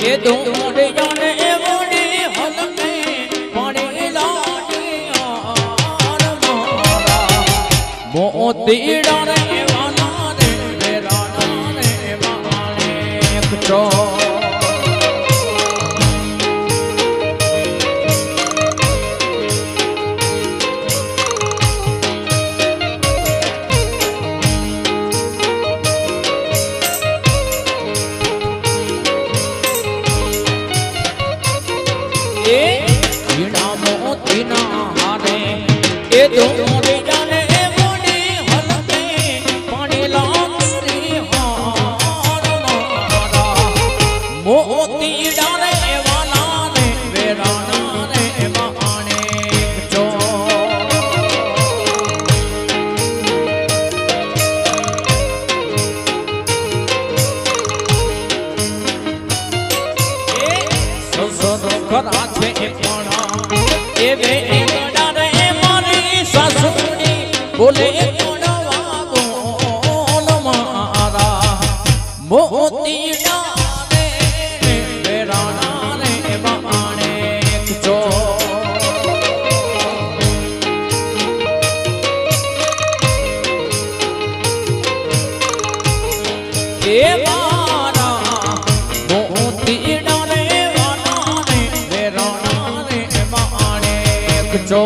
એ દોડિયાને વળી હલમે પાણી લાડિયા મારા મોતીડાને વાના રે વેરાના રે માણે કચો બોલે બોલ મારા મોતીડા રે વેરાણા રે માણે કચો એ મારા મોતીડા રે વાના રે વેરાણા રે માણે કચો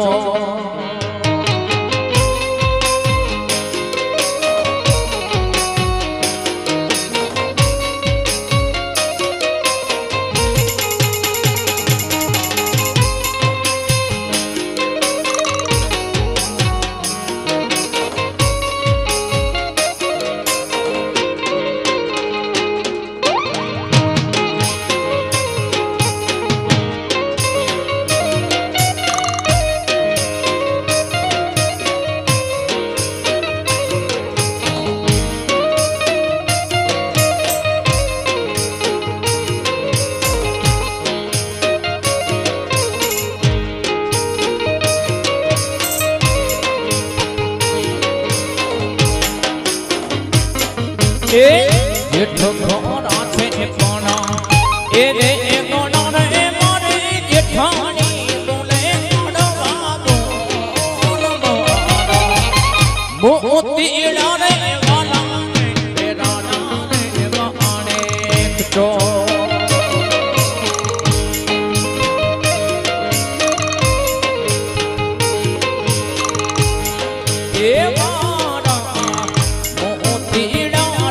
જેઠો ઘોડા છે કોના એ રે એ કોના રે મારે જેઠાણી બોલે કોડવા બોલ મારા મોતીડા રે વાલા રે રાણા રે માણે કચો એ મારા મોતીડા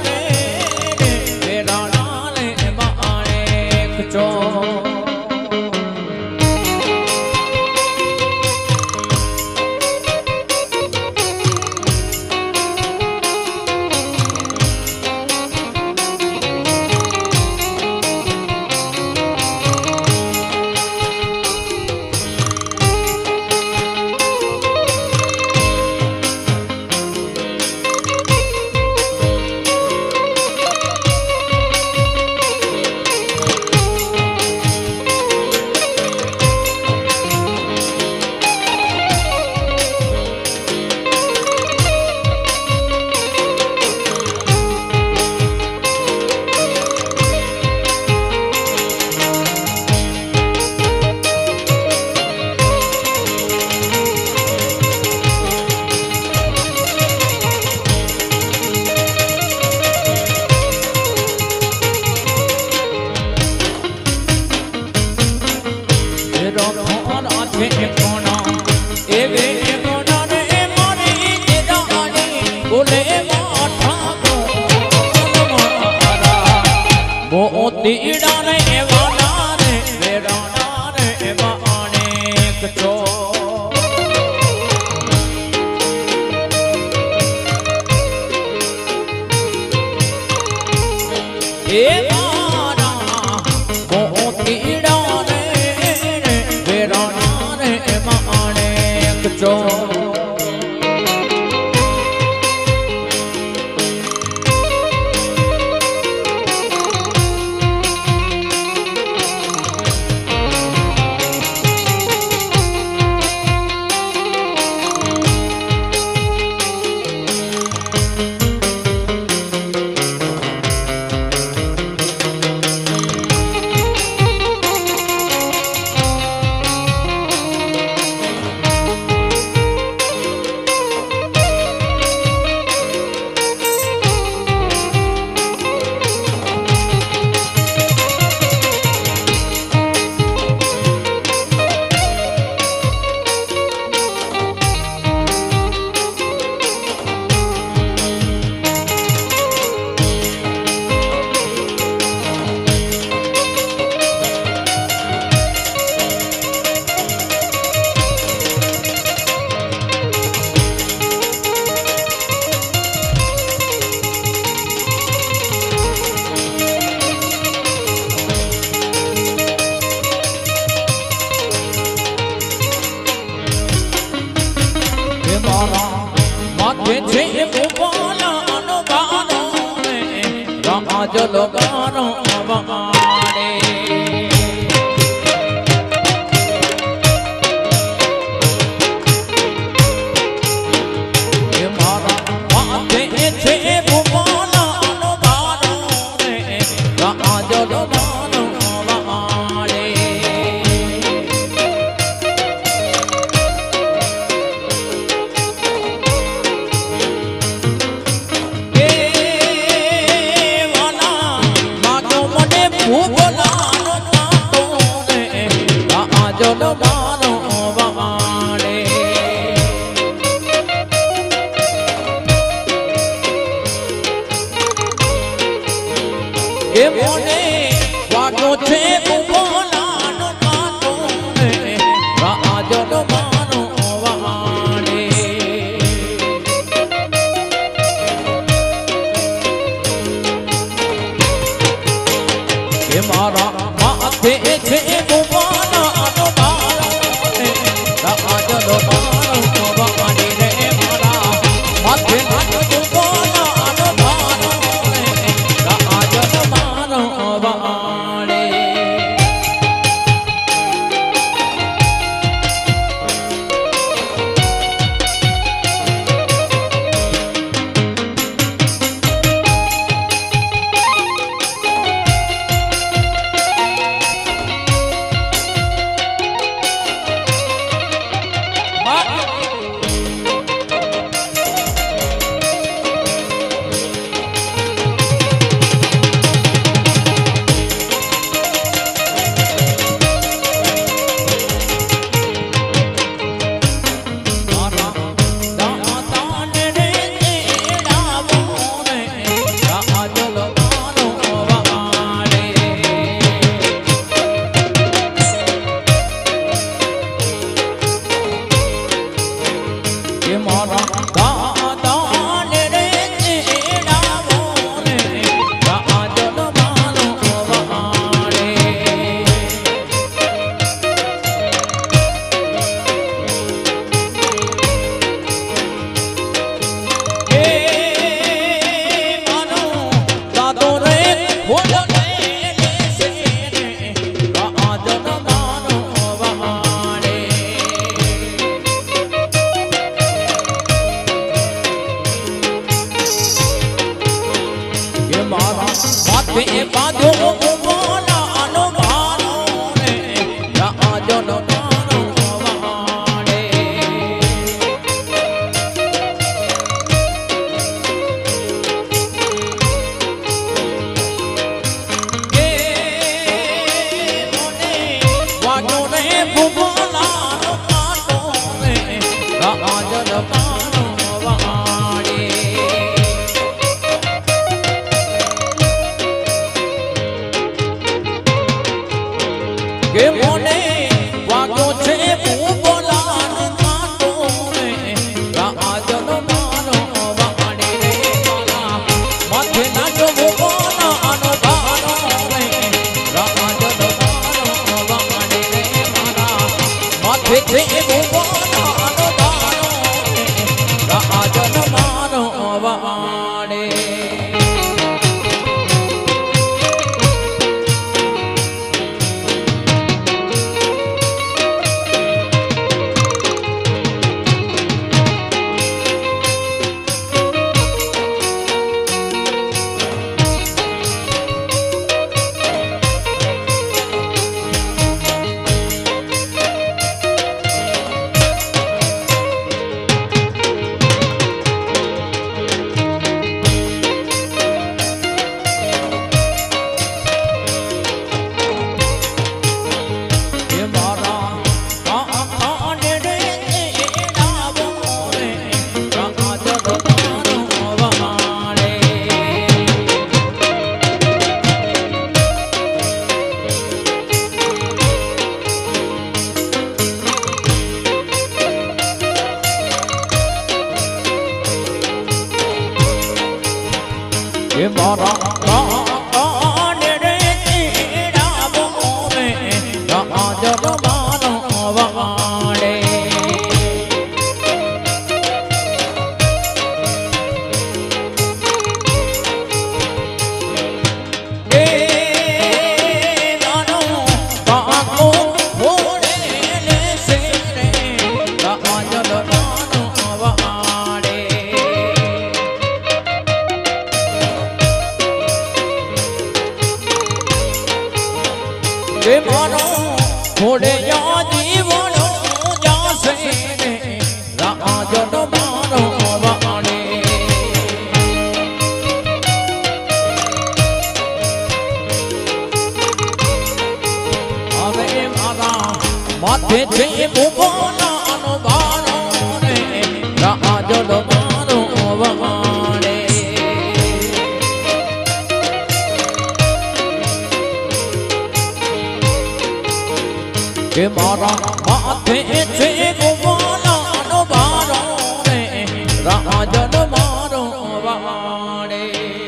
મોતીડા રે વાના રે વેરાણા રે માણે કચો એ મારા મોતીડા રે વેરાણા રે માણે કચો ગાજલો મારો વાડે કે મારો થોડે જીવનો જાશે રાજનો મારો વાણે હવે મારા માથે છે ભૂગોળનો બારો રે રાજનો મારો વાણે કે મારા માથે છે ભૂગોળનો બારો રે રાજનો મારો વાણે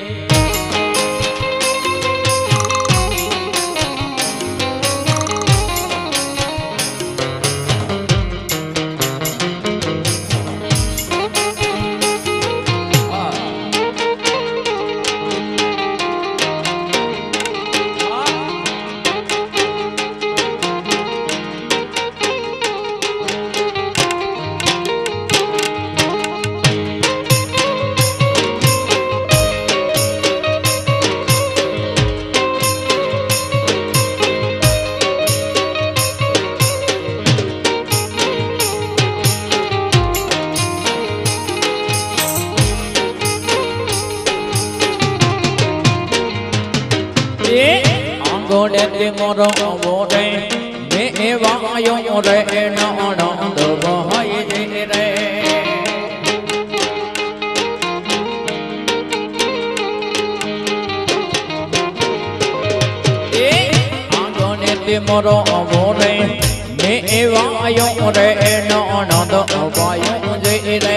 આંગોડે તે મોરો મોરે મે એવાયો રે નણંદ વહાય જે રે આંગોડે તે મોરો મોરે મે એવાયો રે નણંદ વહાય જે રે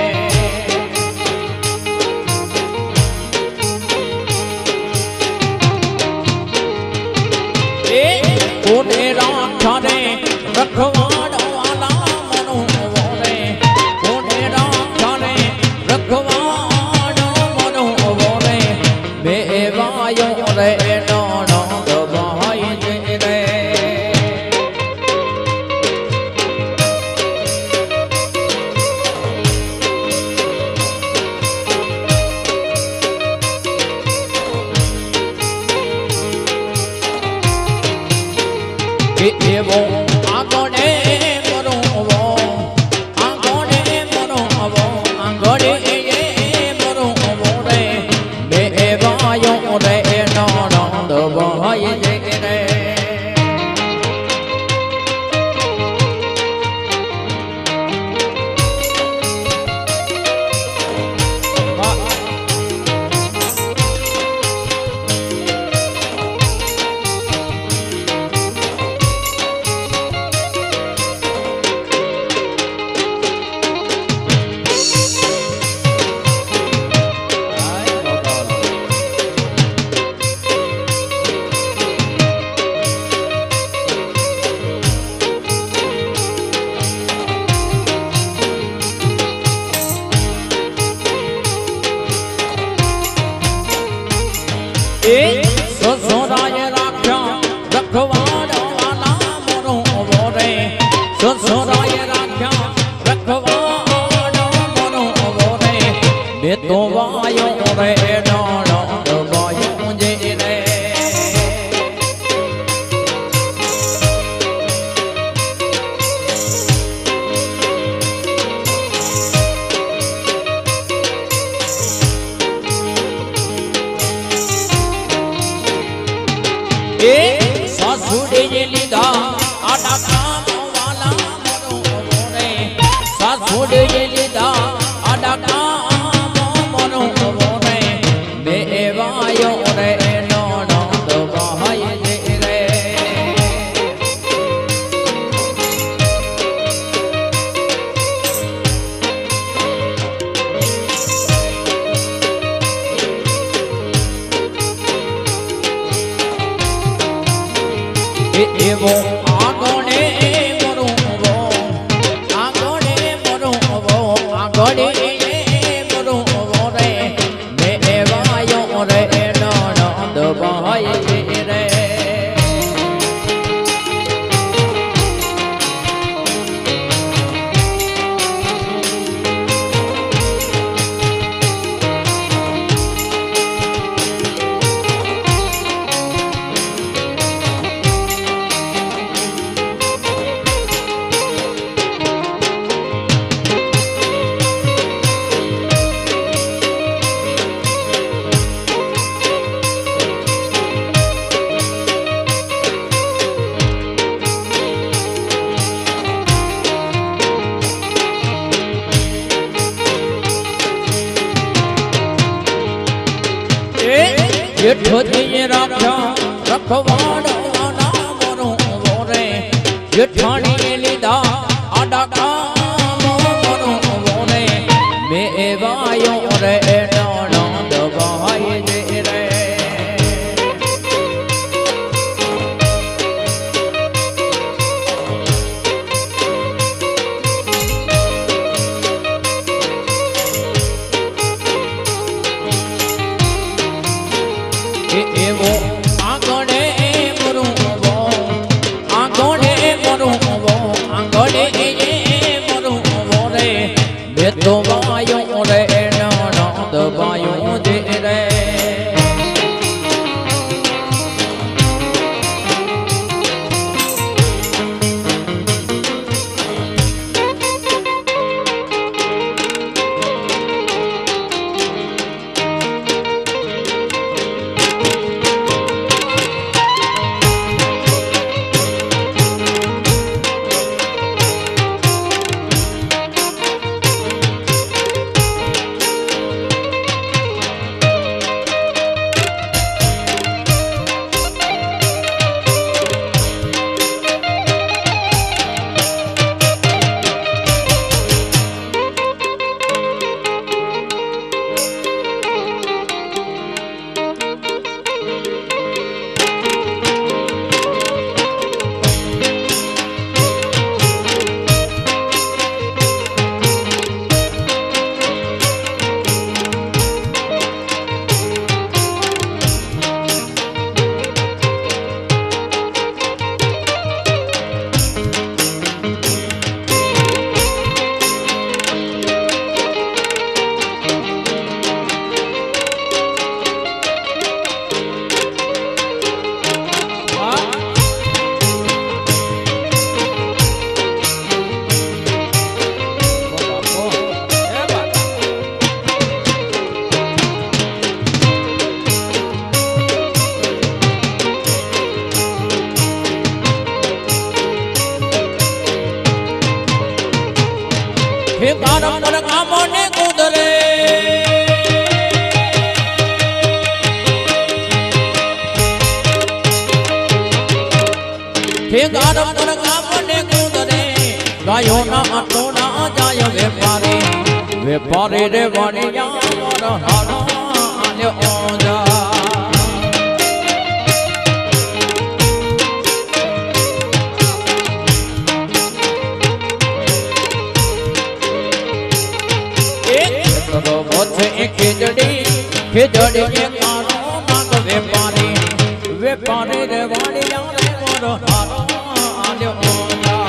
કોને રાખા રે રખવાડો વાલા મનો રે કોને રાખા રે રખવાડો મનો રે બે વાયો રે નણંદ ભાઈ જે રે એવો આંગણે મરોવો આંગણે મરોવો આંગણે મરોવો રે બે વાયો રે નણંદ ભાઈ જે રે સસુરાય રાખ્યા રખવાડો વાલા મરો રે સસુરાય રાખ્યા રખવાડો મરો રે બે તો વાયો રે નણંદ વાયો જે રે સાસુડે લીધા આડા કામ વાલા મરો રે સાસુડે લીધા આડા કામ મરો રે બે વાયો રે નણંદ ભાઈ જે રે એવો આંગણે મરોવો આંગણે મરોવો આંગણે મરોવો રે મે વાયો રે નણંદ ભાઈ જે રે જેઠો જી રાખ્યા રખવાડો નામ નો વોરે જેઠાણી લીધા આડા કામ નો વોરે મે એવાયો રે નણંદ ભાઈ જે રે એવો આંગણે મરુવો આંગણે મરુવો આંગણે મરુવો રે બે તો વાયો રે નણંદ વાયો જે રે હે કારમ પર કામને કુદરે હે કારમ પર કામને કુદરે ગાયો ના આટોડા જાય વેપારી વેપારી રે વાણિયા વર હારો આને ઓજા ખીજડી એ કારો નાગ વેપારી વેપારી રે વાણિયા રે વર હારો આને ઓજા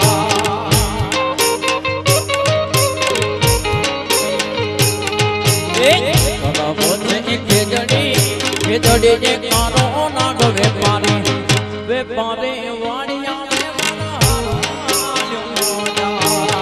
ખીજડી એ કારો નાગ વેપારી વેપારી વાણિયા રે વર હારો આને ઓજા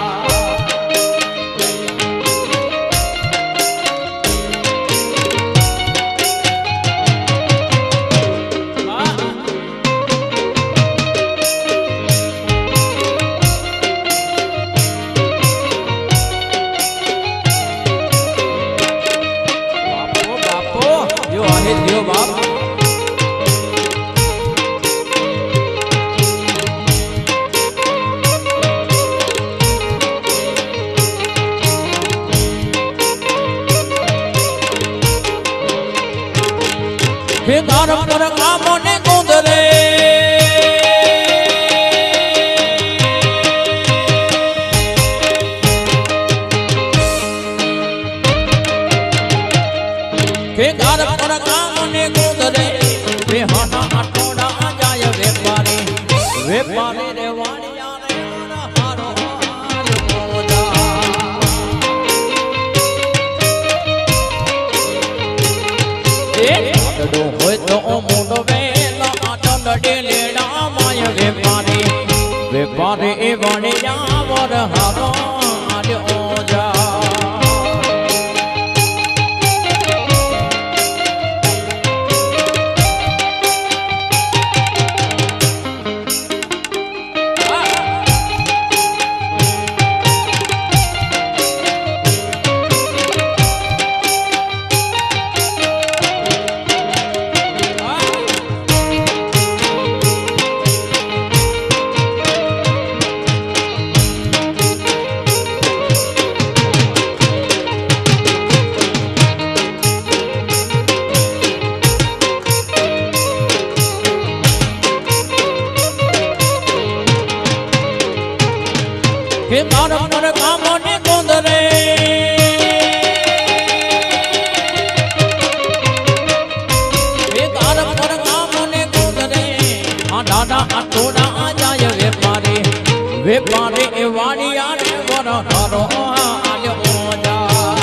ગારમ પર કામને કુદરે હે ગારમ પર કામને કુદરે બેહાના આટોડા જાય વેપારી વેપારી રે વાણિયા રે હારો ઓજા હોય તો મોટો વેલા આટો લેડા માય વેપારી વેપારી એ વાણિયા વર હારો આને ઓજા બેકાર પર કામને કોંદરે બેકાર પર કામને કોંદરે આ દાદા આ ટોળા જાય વેપારી વેપારી એ વાડિયાને વરહારો આલ્યો જા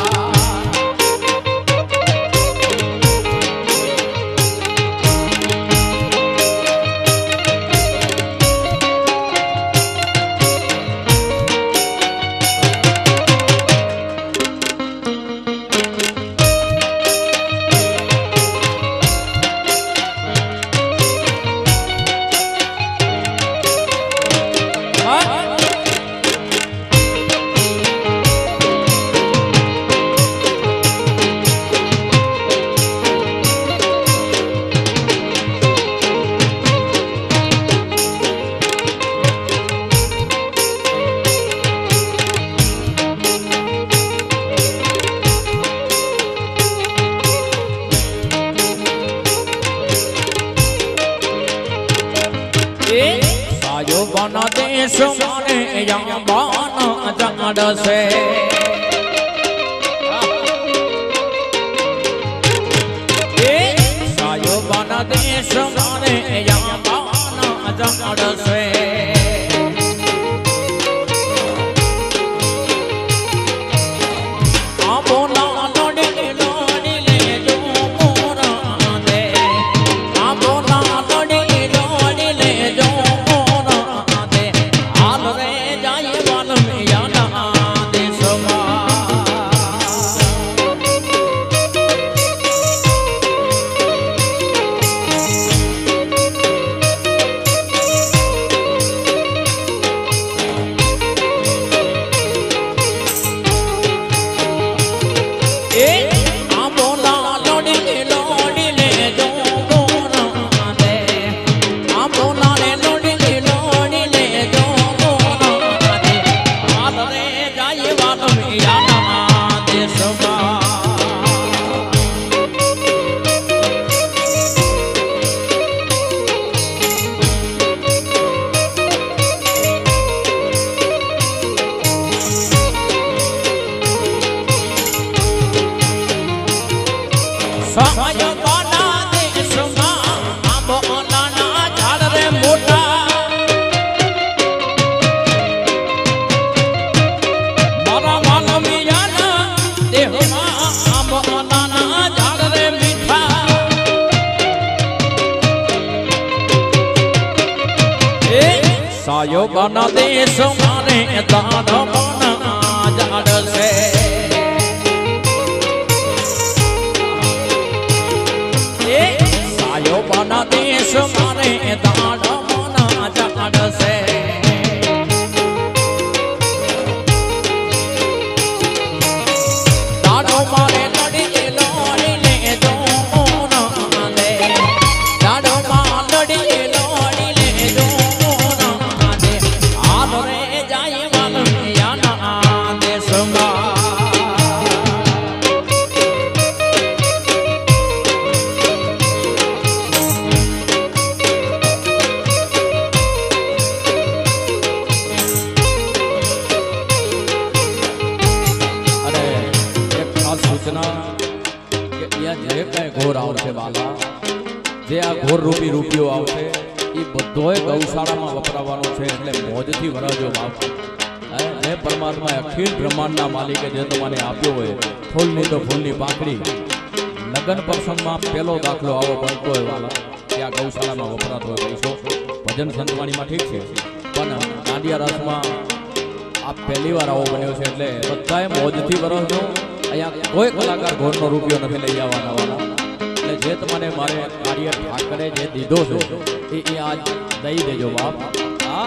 बना देश माने यहाँ बाना जाड़ से सायो बना देश माने यहाँ बाना जाड़ से सायो बना देश माने दान बना जाड़ से सायो बना देश माने दान बना जाड़ से दानो मारे लड़ी लोड़ी ले जो ना दे दानो मां लड़ी लोड़ी ले जो घोर आवशे वाला जे आ घोर रूपी रूपियो आवशे ई बधोय गौशाळामां वपरावવાનો છે એટલે મોજથી વરાજો બાપ હે પરમાત્મા અખિલ બ્રહ્માંડના માલિકે જે તમને આપ્યો હોય ફૂલની તો ફૂલની પાંખડી લગન પ્રસંગમાં પહેલો દાખલો આવો બનતો હોય વાલા કે આ ગૌશાળામાં વપરાતો હોય પૈસો ભજન સંતવાણીમાં ઠીક છે પણ દાંડિયા રાસમાં આ પહેલી વાર આવો બન્યો છે એટલે બધાએ મોજથી વરસજો અહીંયા કોઈ કલાકાર ઘોરનો રૂપિયો નથી લઈ આવવાના વાલા એટલે જે તમને મારે કાર્ય ઠાકરે જે દીધો છે એ આજ દઈ દેજો બાપ હા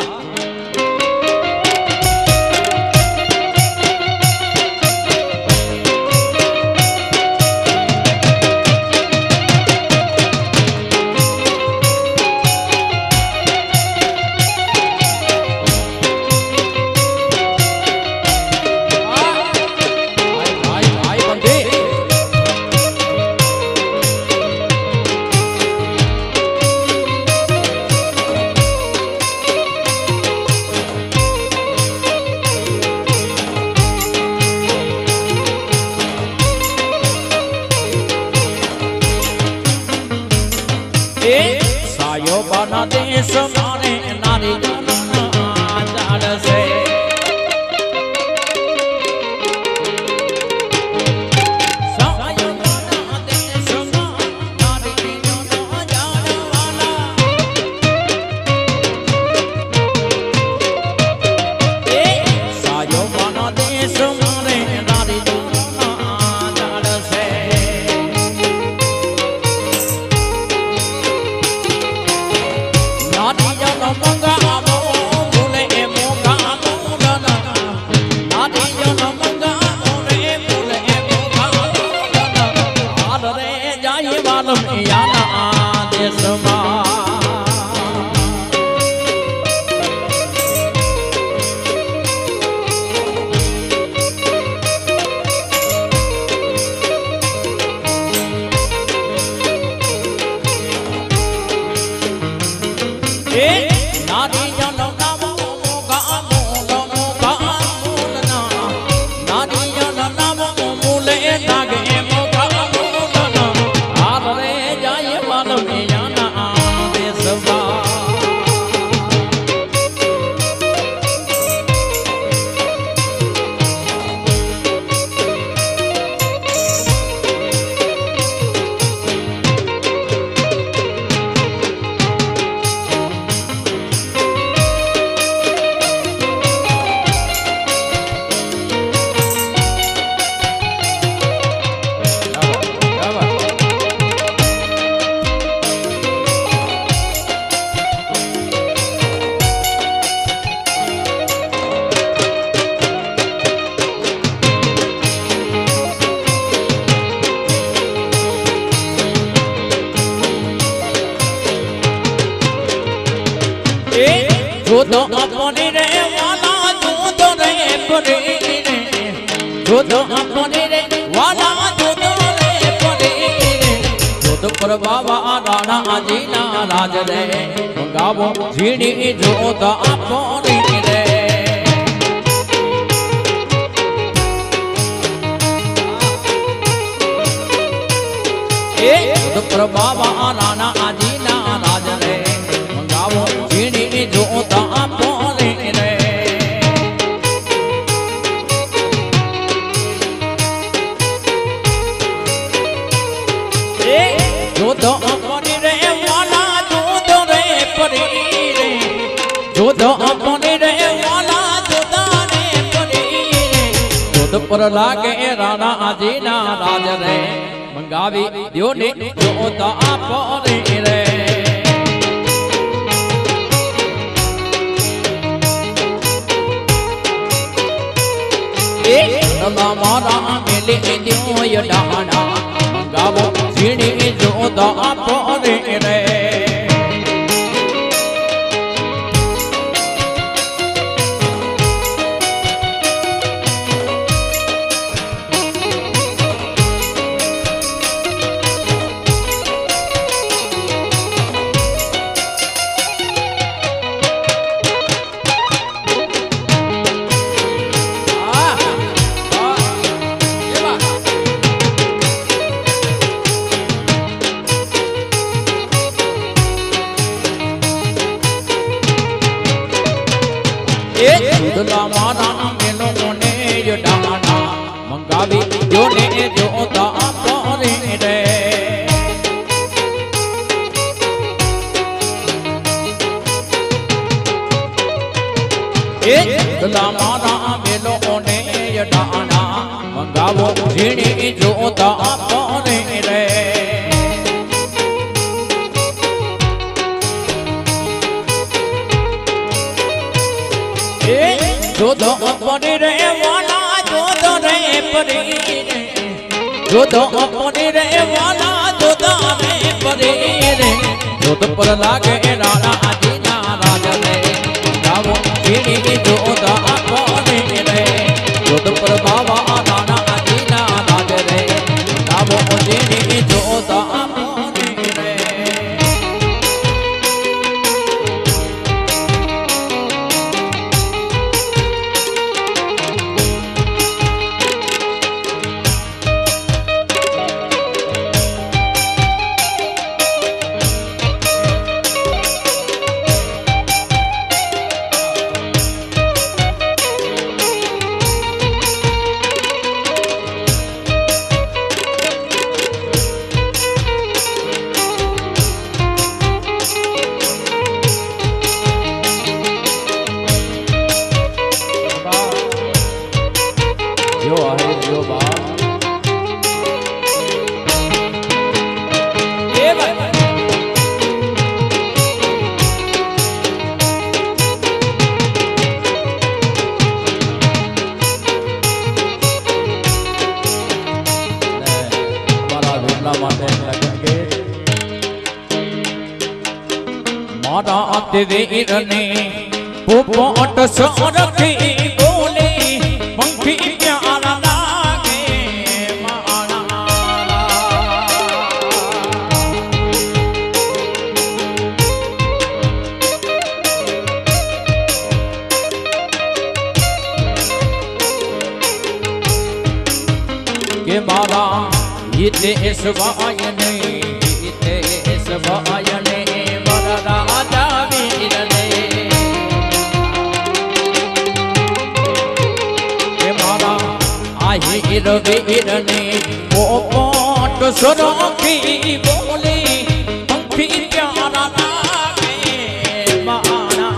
એ સાયો બાના દેશ મારે નારી જાડશે જોતો આપને રે વાલા જોતો રે પરે જોતો આપને રે વાલા જોતો રે પરે જોતો પર બાબા રાણા આજીના રાજ રે ગાવો ઝીણી જોતો આપને રે એ જોતો પર બાબા રાણા આજીના રાજ રે ગાવો ઝીણી જોતા આપોને રે જોતો આપોને રે વાલા જોતો રે પરી રે જોતો આપોને રે વાલા જોતા રે પરી રે જોત પર લાગે રાણા આજીના રાજ રે મંગાવી દ્યો ને જોતા આપોને રે મારા મેલે દ્યો યડાણા મંગાવો ઝીણી જોતા આપોને રે મારા મેલો મોને યડાણા મંગાવી દ્યો ને જોતા આપોને રે મારા મેલો મોને યડાણા મંગાવો ઝીણી જોતા આપોને રે જોતો આપને રે વાલા જોતો રે પરી રે જોતો આપને રે વાલા જોતા રે પરી રે જોત પર લાગે રાણા આજીના રાજ રે ગાવો ઝીણી જોતા આપને રે જોત પર બાબા રાણા આજીના રાજ રે ગાવો ઝીણી જોતા આપને રે मारा वीर ने पोपट सरखी बोले पंखी प्यारा लागे मारा के मारा इते सवायने इते सवायने मारा राजा वीर ने के मारा आहिर वीर ने पोपट सरखी बोले पंखी प्यारा लागे मारा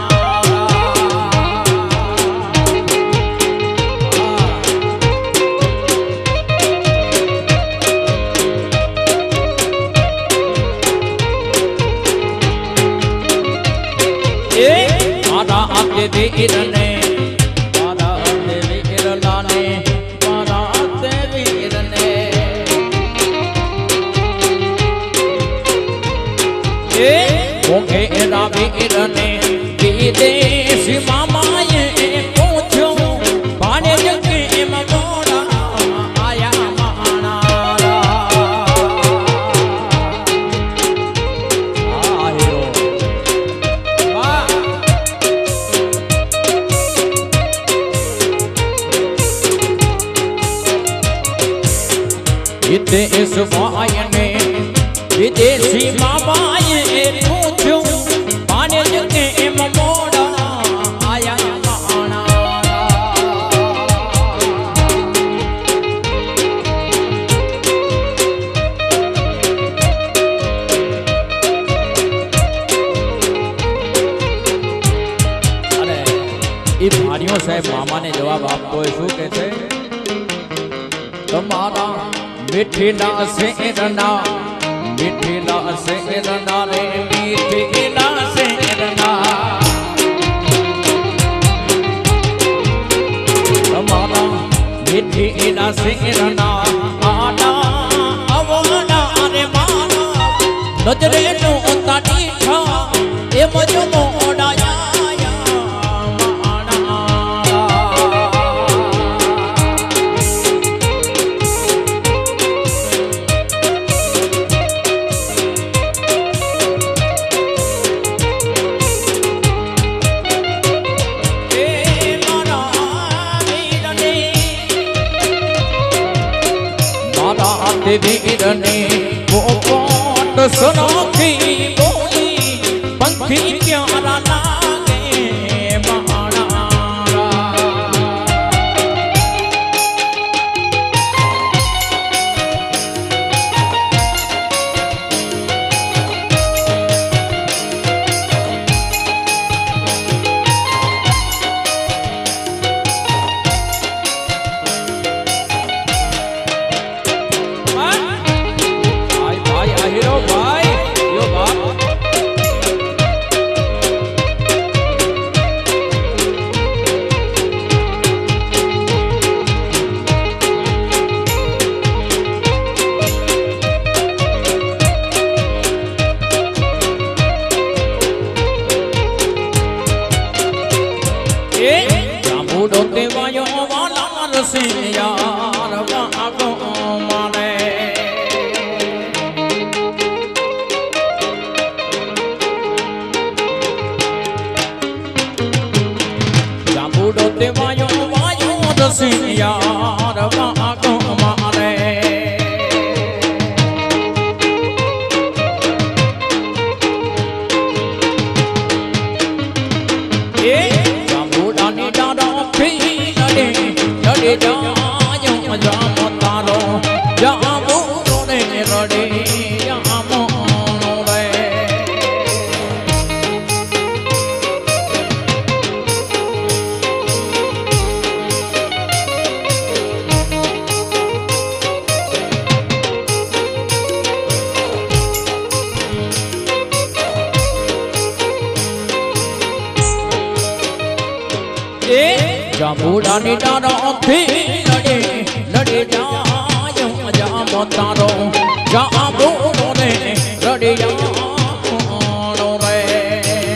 वीर ने मारा वीर लाने मारा वीर ने मोगे वीर ने विदेशी मामाए पूछो पाने जगे मोड़ा आया माना इते इस वायने विदेशी मामाए पूछो पाने जगे मोड़ा आया माना अरे ये भाड़ियों साहब मामा ने जवाब आपको शू कहते तुम्हारा मिठीला शेरना रे मिठीला शेरना हमारा मिठीला शेरना आना अवना रे माना नजरे नो ताड़ी छा ए मजो मोड़ाया वीर ने पोपट सरखी बोली पंखी प्यारा लागे मारा यार वागो माने जाबूडो ते वायो वायो रसे यार वागो माने ए जाबूडा ने डाडो फी लड़े जायो जामो तारो जामो रे रड़े जामो रे जाबूडा ने डारो थी लड़े जायो जामो तारो जामो रे लड़े जामो रे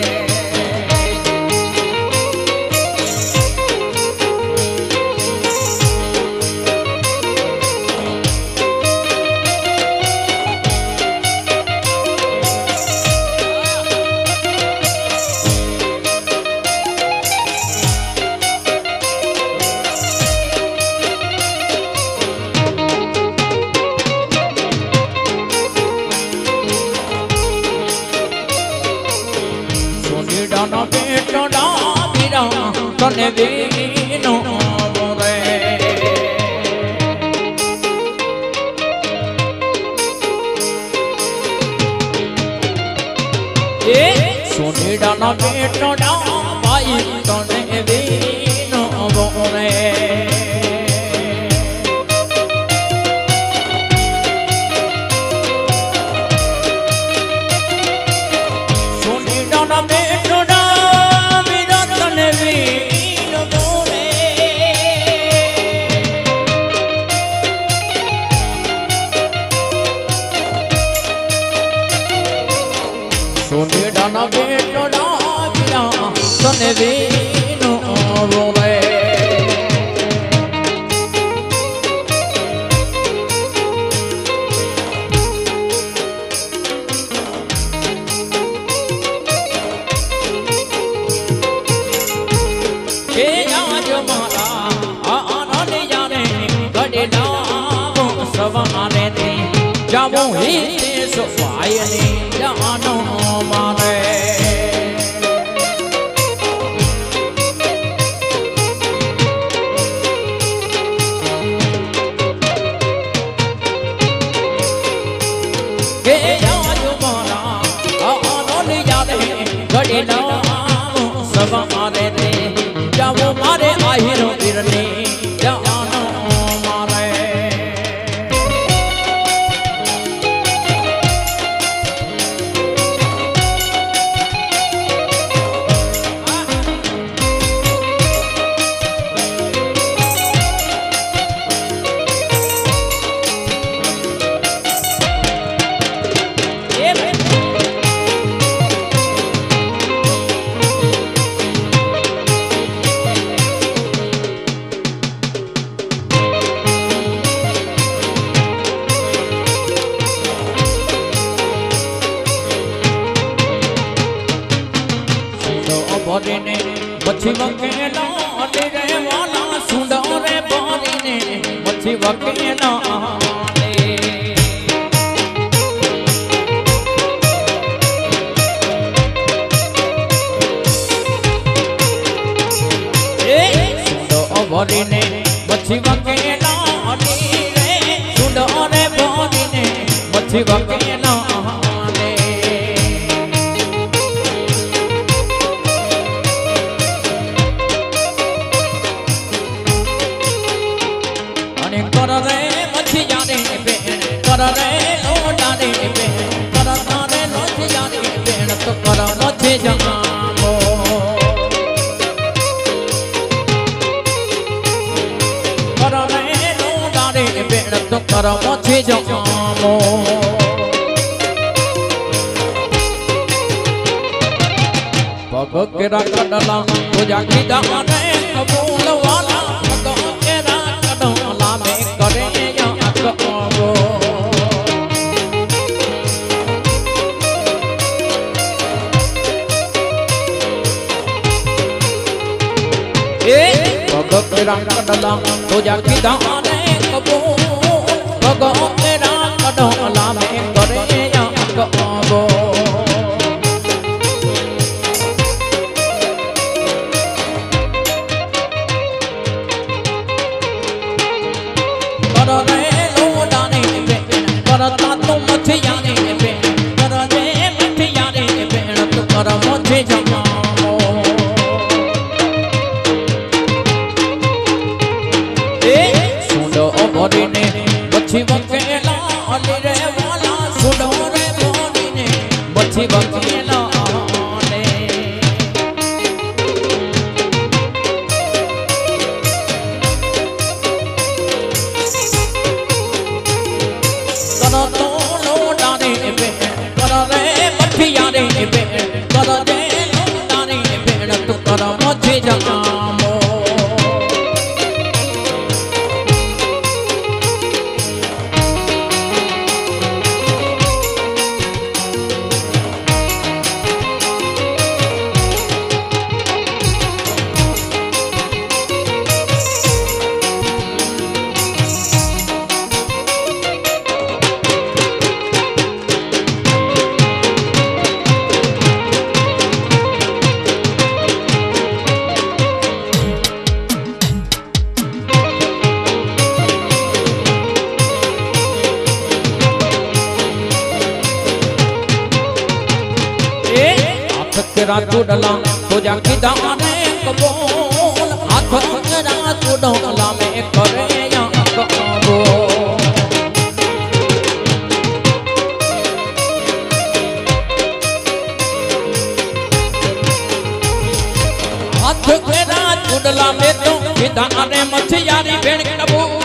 સોનીડાનો બેટો ડામીરા તને વીનો રે એ સોનીડાનો બેટો ડામાઈ તને વીનો રે સોનેડાના બેટો ડાવ્યા તને વીનો રે કે આજ મારા આનંદ જાને ગડેલા સવારે તે જામો હી સફાયને જાનો મારે કે આજ મારા આનંદ જાને ગડેલા સવારે તે જાવો મારે આહિરો વીરને જાનો મારે ભરીને પછી વકેલા રે વાલા સુંડો રે ભરીને પછી વકેલા ભરીને પછી વકેલા રે સુંડો રે ભરીને પછી વકેલા કરે લોડાને બેન કરતાને નથી જાની બેન તો કરો નથી જમામો કરે લોડાને બેન તો કરો નથી જમામો પગ કેરા કડલા પૂજા કીધા ને કબૂલ વાલા પગ કેરા કડલા મે કરે યા ભગત કડલા પૂજા કીધા ને કબૂલ ભગત કડલા મે કરે કબો કરે લોડાને બેન કરતા તો મથી જાને બેન કરે મથી જાને બેન તો કર મથી જમા ભરીને પછી વકેલા રે વાલા સુડો રે ભરીને પછી વકેલા કરો તો લોડાને બેન કરે મઠિયા રે બેન કરે લોડાને બેન તું કર મથી જમામો हाथ तेरा चुड़ला तो जाके दाने कबूल हाथ तेरा चुड़ला में करे या कबूल हाथ तेरा चुड़ला में तो दाने मछियारी भेड़ कबूल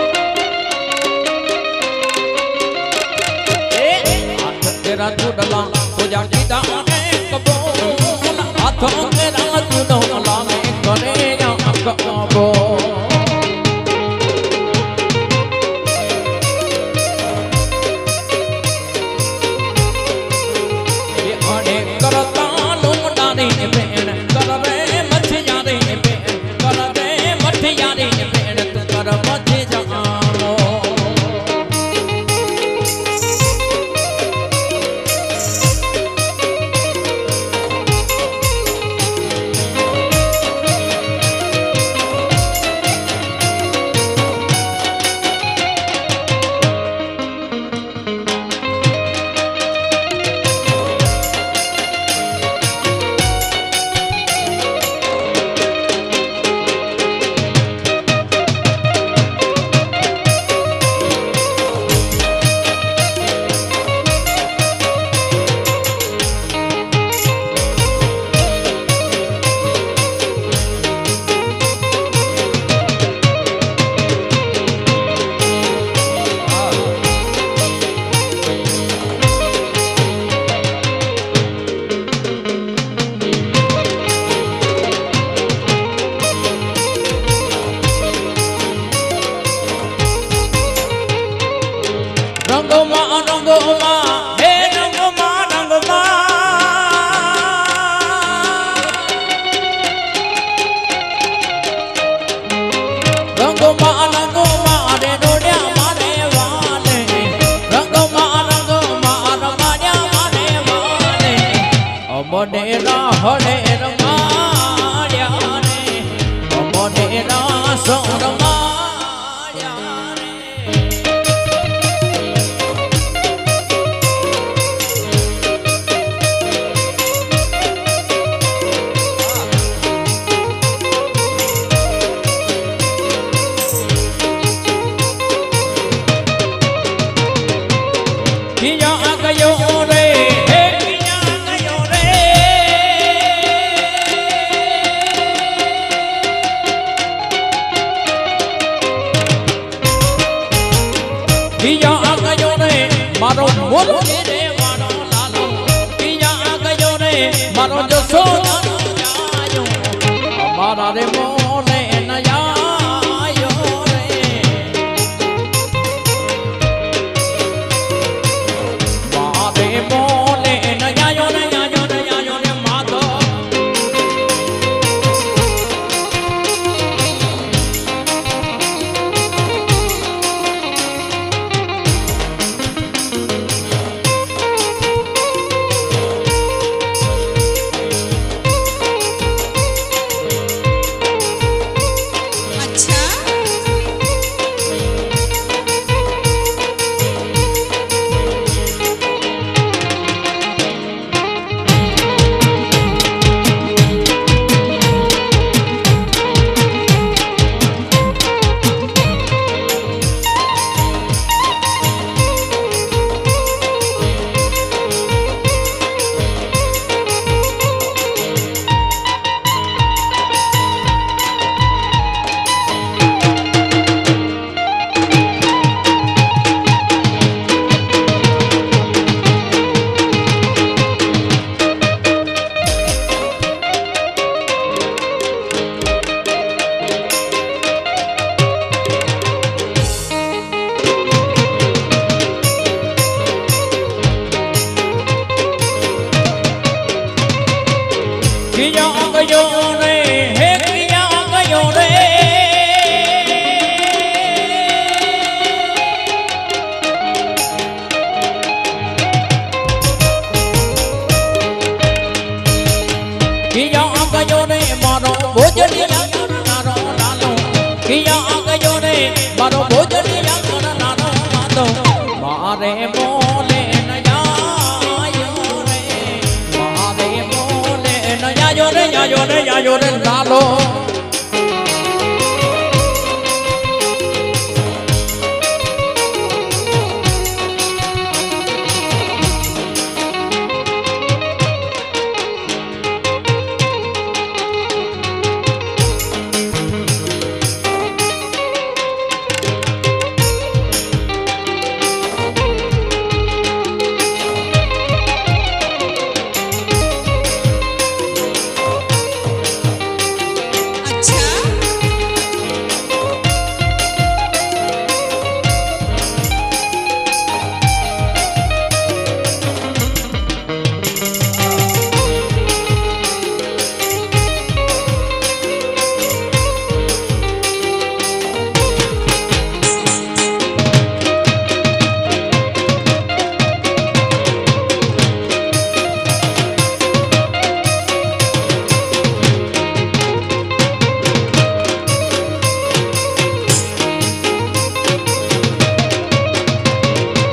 हाथ तेरा चुड़ला तो जाके दाने कबूल हाथ तेरा चुड़ला में करे या कबूल ये आने करता लूटाने भेड़ कर रे मछियारी भेड़ कर रे मछियारी भेड़ तू कर मछी जानो मोडेरा हड़ेर मार्या रे मोडेरा सोर मार्या किया गयो रे मारो बोलो रे वालो लालो पिया गयो रे मारो जो सोना जायो हमारा रे मोने नया आयो रे मारे मोने नया आयो रे आयो रे आयो रे माधो किया गयो रे हे किया गयो रे किया गयो रे मारो भोजनिया नारो नानो किया गयो रे मारो भोजनिया नारो नानो मारे मोले नया आयो रे मारे मोले આયો રે લાલો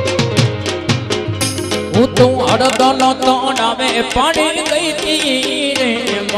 હું તું અડદો નો તો નામે પાણી ગઈ તી